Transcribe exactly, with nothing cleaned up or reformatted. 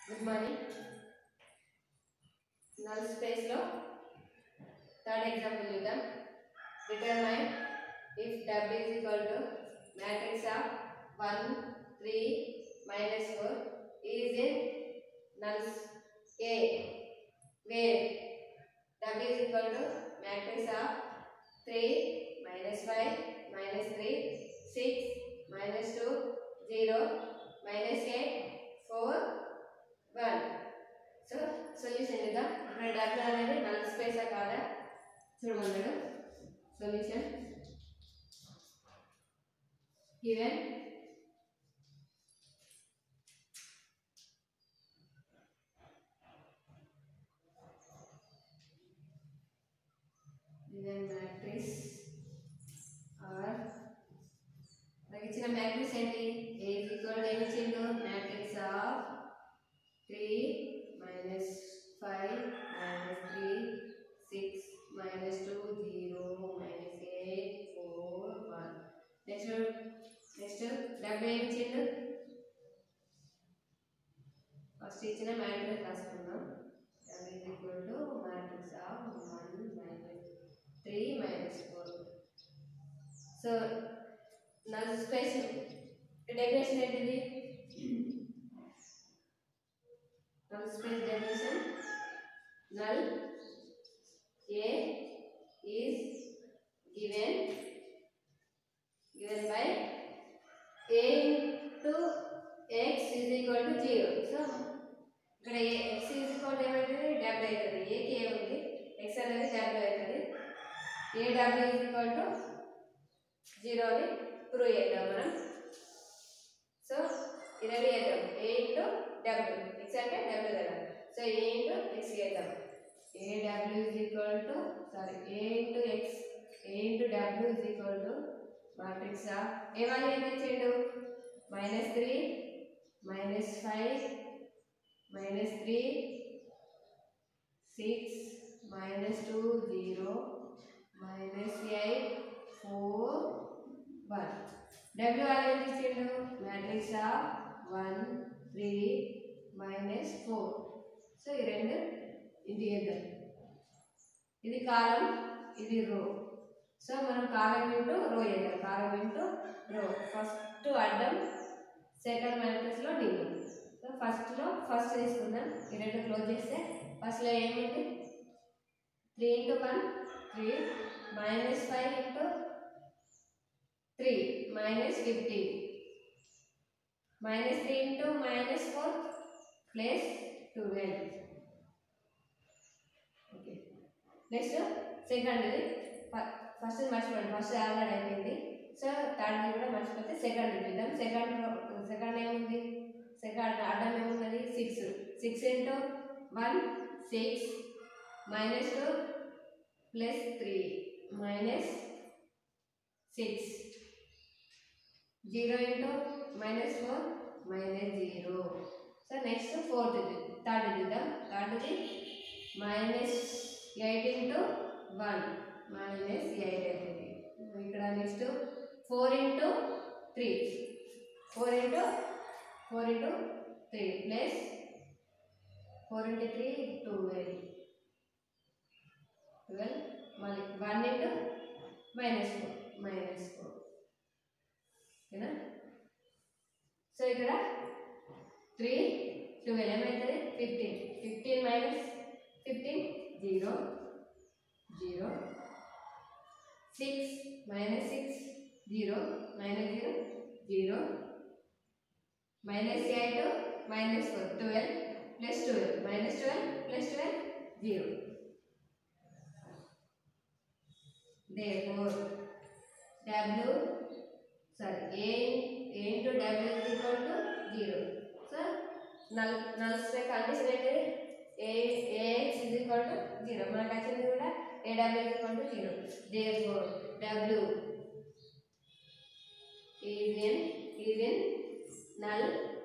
Good morning. Null space lo third example చూద్దాం. Determine if W is equal to matrix of one, three, minus four is in null A where W is equal to matrix of three, minus five, minus three, six, minus two, zero, minus eight, four, one. So solution చేద్దాం. ఇక్కడ W అనేది null space ఆ కాదా చూడమన్నాడు. Solution given given matrix or నాకు ఇచ్చిన matrix ఏంటి? A is equal to ఏమి ఇచ్చిండు? matrix of three minus five minus three six minus two zero minus eight four one. Next next W ఏమి ఇచ్చిండు? ఫస్ట్ ఇచ్చిన మ్యాట్రిక్స్ రాసుకుందాం. W is equal to matrix of one minus three minus four. So null space definition ఏంటిది? null space definition null A is given given by A into x is equal to zero. So ఇక్కడ x is equal to ఏమవుతుంది? W అవుతుంది. A కి A ఉంది, x అనేది W అవుతుంది. A W is equal to zero అని prove చేద్దాం మనం. సో ఇది రెడీ చేద్దాం. A into W, x అంటే W కదా. సో A into x చేద్దాం. A W is equal to sorry A into x A into W is equal to matrix of A value ఎంత ఇచ్చిండు? minus three minus five minus three six minus two zero minus eight four one. W value ఎంత ఇచ్చిండు? matrix of one three minus four. So ఈ రెండు ఇది చేద్దాం. ఇది కాలం, ఇది రో. సో మనం కాలం ఇంటూ రో చేద్దాం. Column into row. ఫస్ట్ అడ్డం, సెకండ్ మ్యాట్రిక్స్ లో నిలువు. సో ఫస్ట్ లో ఫస్ట్ తీసుకుందాం. ఈ రెండు క్లోజ్ చేస్తే ఫస్ట్ లో ఏముంది? Three into one three minus five into three minus fifteen minus three into minus four plus twelve. Okay, next second ఇది. ఫస్ట్ మర్చిపోండి, ఫస్ట్ ఆల్రెడీ అయిపోయింది. సో థర్డ్ కూడా మర్చిపోతే సెకండ్ చూద్దాం. సెకండ్ సెకండ్ ఏముంది? సెకండ్ అడ్డం ఏమున్నది? Six six into one six minus two plus three minus six zero into minus four minus zero. So next fourth third చూద్దాం. థర్డ్ది minus eight into one minus eight అవుతుంది. ఇక్కడ next four into three four into four into three plus four into three twelve twelve మళ్ళీ one into minus four minus four. ఓకేనా? So ఇక్కడ three twelve ఏమవుతుంది? Fifteen fifteen minus fifteen zero zero six minus six zero minus zero zero minus eight minus four twelve plus twelve minus twelve plus twelve zero. therefore W sorry A A into W is equal to zero. So null null space condition ఏంటి? A Ax is equal to zero. మనకు వచ్చింది కూడా A W is equal to zero. therefore W is in is in null